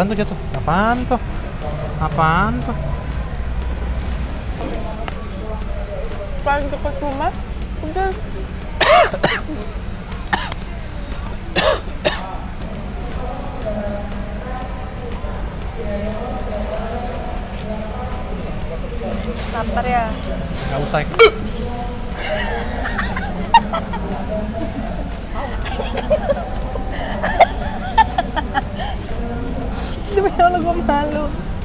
Apaan tuh jatuh? Apaan tuh? Apaan tuh? Paling dekat rumah udah. Lapar ya? Gak usah. Demi Allah gue malu.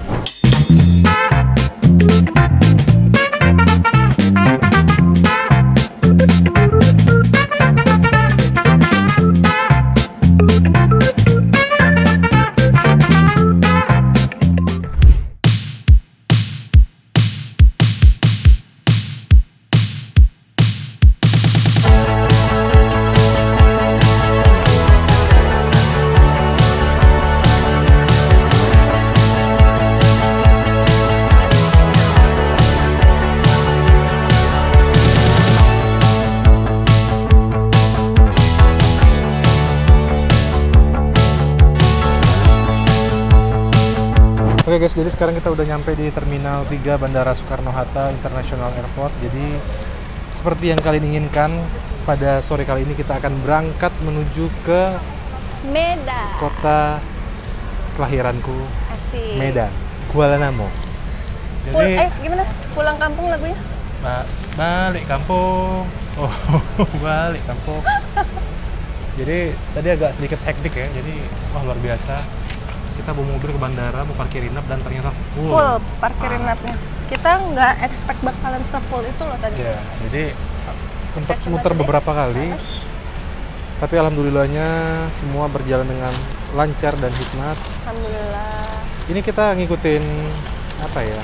Oke guys, jadi sekarang kita udah nyampe di Terminal 3 Bandara Soekarno-Hatta International Airport. Jadi seperti yang kalian inginkan, pada sore kali ini kita akan berangkat menuju ke Medan. kota kelahiranku, Asik. Medan, Kuala Namu. Jadi Gimana? Pulang kampung lagunya? balik kampung. Oh, balik kampung. Jadi tadi agak sedikit hektik ya. Jadi wah luar biasa. Kita bawa mobil ke bandara, mau parkir inap dan ternyata full. Full parkir inapnya. Kita nggak expect bakalan se-full itu loh tadi. Ya, jadi sempat Kita coba muter dulu deh. beberapa kali. Tapi alhamdulillahnya semua berjalan dengan lancar dan hikmat. Alhamdulillah. Ini kita ngikutin apa ya?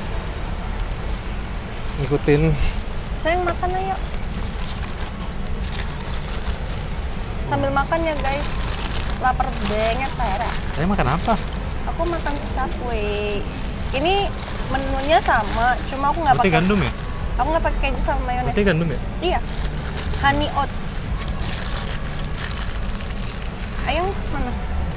Ngikutin Sayang makan ayo. Sambil makan ya guys. Lapar banget parah. saya makan apa? Aku makan Subway. Ini menunya sama, cuma aku nggak Roti pakai. gandum ya? Aku nggak pakai keju sama mayones. Roti gandum ya? Iya. Honey oat. Ayo mana?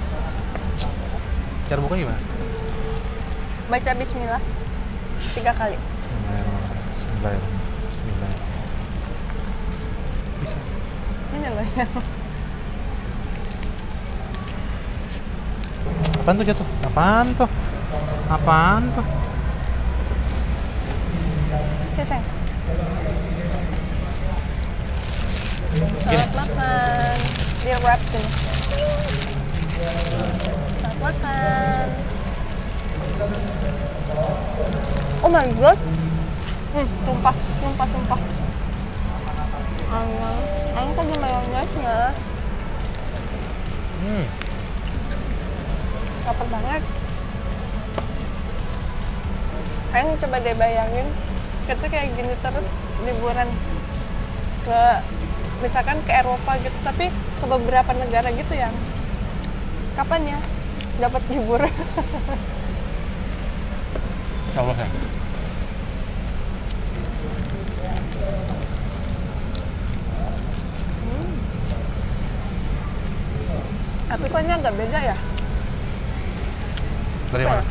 Cara buka gimana? Baca Bismillah 3 kali. Bismillahirrahmanirrahim. Bisa. Ini loh ya. Apaan tuh jatuh? Apaan tuh? Apaan tuh? Sayang. Selamat makan. Di wrap gini. Selamat makan. Oh my god. Tumpah. Ini kan ada mayonesnya. Lapar banget. Ayo coba deh bayangin kita kayak gini terus liburan ke misalkan ke Eropa gitu, tapi ke beberapa negara gitu yang kapan ya dapat liburan. Insya Allah ya. Tapi kok ini agak beda ya? Dari mana?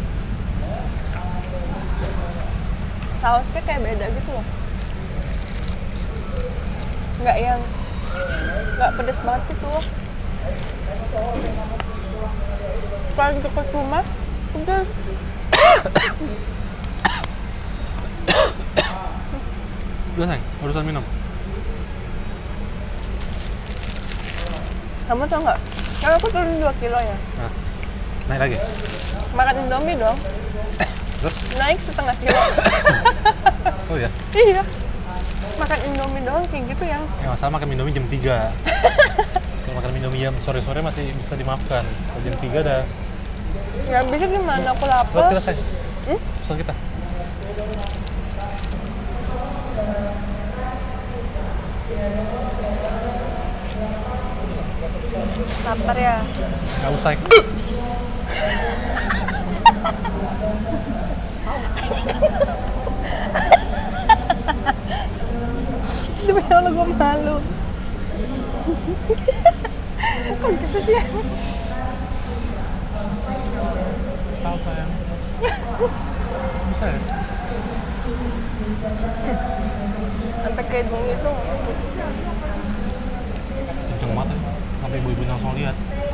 Sausnya kayak beda gitu loh. Nggak pedes banget gitu loh. Paling dekat rumah pedes. Udah sayang, urusan minum. Kamu tau nggak? Kan aku turun 2 kilo ya. Nah, naik lagi. Makan Indomie dong. Terus? Naik 1/2 kilo. Oh ya? Iya. Makan Indomie doang kayak gitu yang. Ya masalah makan Indomie jam 3. Kalau makan Indomie jam sore-sore masih bisa dimaafkan. Kalau jam 3 udah. Nggak bisa gimana, aku lapar. Pesawat kita sayang. Pesawat kita. Lapar ya? Nggak usah. Demi Allah gue malu. Kok gitu sih? apa-apa sayang. Bisa ya? Sampai ke hidung itu. Kenceng banget ya. Sampai ibu-ibu langsung lihat.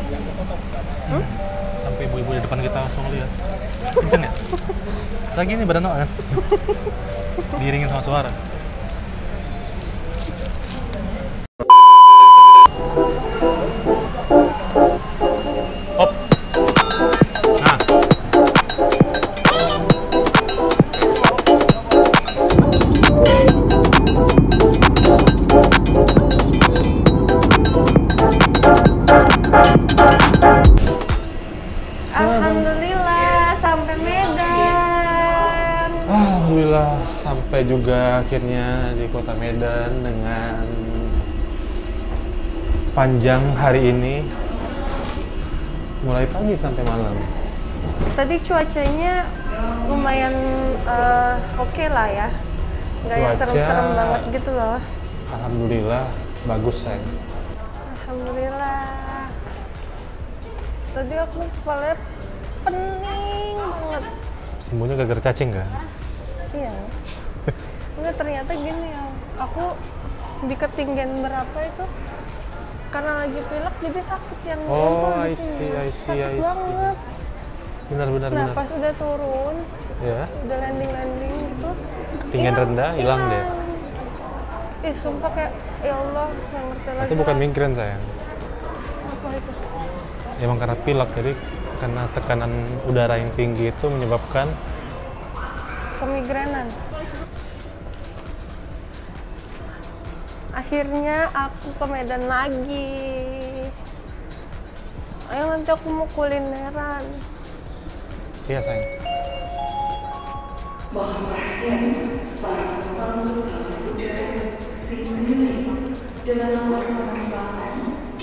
Sampai ibu-ibu di depan kita langsung lihat. Kenceng ya? Lagi nih badan kan? Diiringin sama suara. Hop. Nah. Alhamdulillah sampai Medan. Alhamdulillah sampai juga akhirnya di kota Medan dengan panjang hari ini mulai pagi sampai malam. Tadi cuacanya lumayan oke lah ya. Nggak yang Cuaca- serem-serem banget gitu loh. Alhamdulillah bagus sayang. Alhamdulillah. Tadi aku kepalanya pening banget. Sembuhnya gara-gara cacing kan? Iya. Enggak, ternyata gini ya. Aku di ketinggian berapa itu karena lagi pilek jadi sakit yang Oh, nempel di I sini. see. Sakit banget. Benar. Nah, pas udah turun, Ya. udah landing gitu. Ketinggian rendah hilang deh. Ih, sumpah kayak ya Allah, nggak ngerti lagi. Itu bukan migrain sayang. Apa itu? Emang karena pilek, jadi karena tekanan udara yang tinggi itu menyebabkan Kemigrainan. Akhirnya aku ke Medan lagi. Ayo nanti aku mau kulineran. iya sayang. Mohon perhatian para penumpang pesawat udara Sydney dengan nomor penerbangan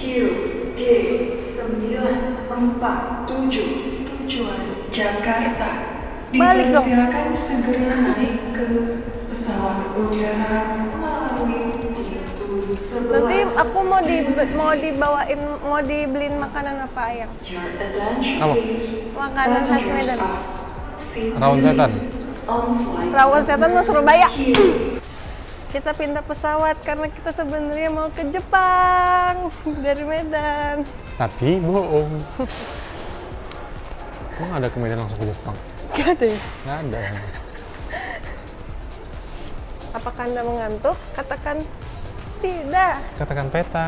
QG947 tujuan Jakarta. Balik dong. Dipersilakan segera naik ke pesawat udara melalui pintu 11. Nanti aku mau dibeliin makanan apa ayang? Your attention Apa? please. Makanan khas Passengers Medan. of Sydney Rawon setan. on flight Rawon setan mau Surabaya. Q. Kita pindah pesawat karena kita sebenarnya mau ke Jepang dari Medan. Tapi bohong. Emang ada ke Medan langsung ke Jepang? Gak ada ya? Nggak ada. Apakah Anda mengantuk? Katakan tidak. Katakan peta.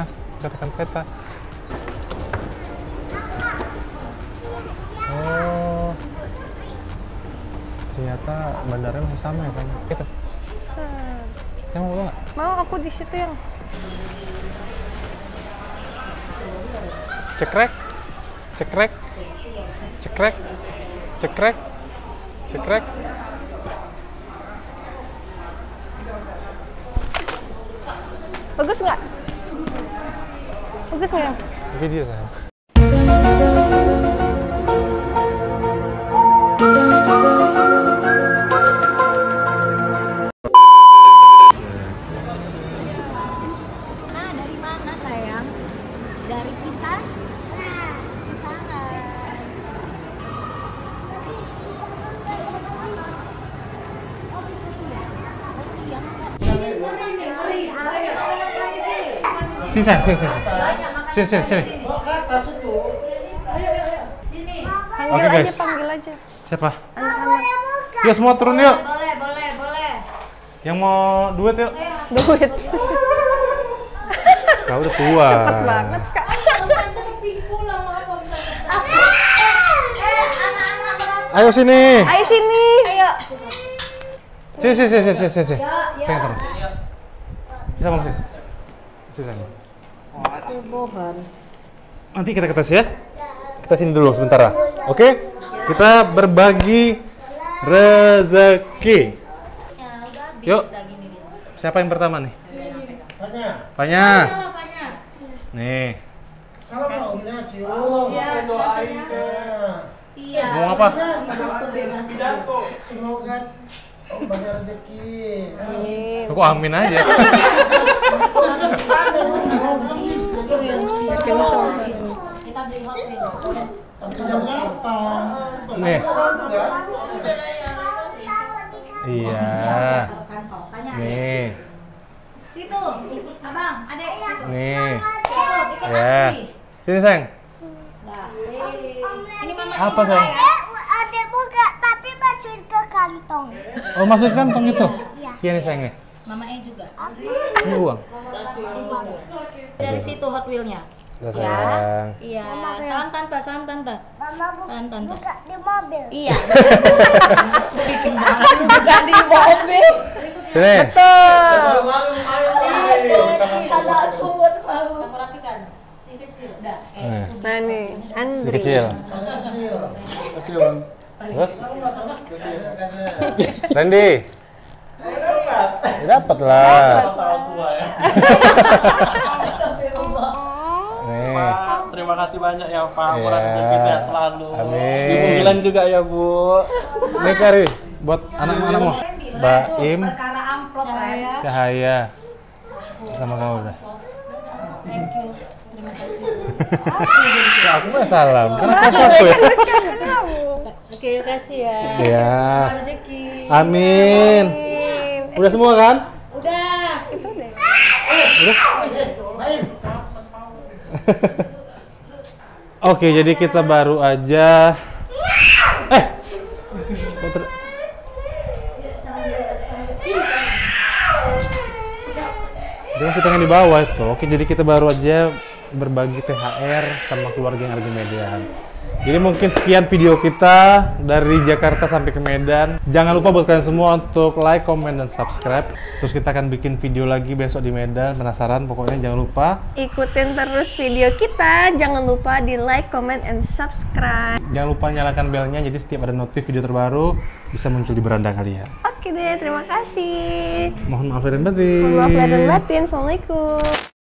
Oh. Ternyata bandara masih sama ya sama. Itu. Set. Saya mau nggak? Mau aku di situ yang Cekrek. bagus nggak? Bagus nggak? Video saya. Nah, dari mana sayang? Dari Kisaran. Kisaran. Sini. Panggil Oke, aja, guys. panggil aja. Siapa? Anak-anak Yuk semua turun yuk. Boleh. Yang mau duet yuk. duit. Kau udah tua. Cepet banget kak. Ayo sini. Ayo sini. Ayo. Sini. Pegang terus. Bisa mau sini. Sini. Nanti kita ke tes ya. Kita sini dulu sebentar. Oke? Kita berbagi rezeki. Yuk. Siapa yang pertama nih? Panya. Nih. Salam lah Omnya, cium. Doain ke. Iya. Ngomong apa? Semoga Om banyak rezeki. Amin. Aku amin aja. Kita beli hot wheels. Nih. Iya. Nih. Situ, abang, adek. Nih. Situ, ikut Ya. aku. Sini, sayang. Nah. Ini mama. Apa, sayang? Ada buka tapi masuk ke kantong. Oh, masuk kantong itu? Iya. Iya nih, sayang nih. Mama E juga. Ini uang. Dari situ Hot Wheel-nya. Ya, sayang. Iya. Salam tante, salam tante. Mama Salam tante. buka di mobil. Iya. Bikin banget juga di mobil. Sini. Kalau aku buat malu. Aku rapikan. Si kecil. Udah. Nih. Nah nih, Si Andri. kecil. Kasih bang. Terus? Kasih. Randy. Dapat lah. Nih. Pak, terima kasih banyak ya Pak. Iya. Murah rezeki sehat selalu. Amin. Ibu Gilan juga ya Bu. Nih Kari, buat anak-anakmu. Baim, Perkara amplop ya. Cahaya. Sama kamu udah. Ya, aku mah salam, karena pas aku ya. Oke, makasih ya. Iya. Rezeki. Amin. Udah semua kan? Udah. Itu deh. Oke, jadi kita baru aja. Kok ter- Dia masih pengen di bawah itu. Oke, jadi kita baru aja berbagi THR sama keluarga yang ada di Medan. Jadi mungkin sekian video kita dari Jakarta sampai ke Medan. Jangan lupa buat kalian semua untuk like, comment, dan subscribe. Terus kita akan bikin video lagi besok di Medan. Penasaran? Pokoknya jangan lupa. Ikutin terus video kita. Jangan lupa di like, comment, and subscribe. Jangan lupa nyalakan belnya. Jadi setiap ada notif video terbaru bisa muncul di beranda kalian. Oke deh, terima kasih. Mohon maaf lahir dan batin. Mohon maaf lahir dan batin. Assalamualaikum.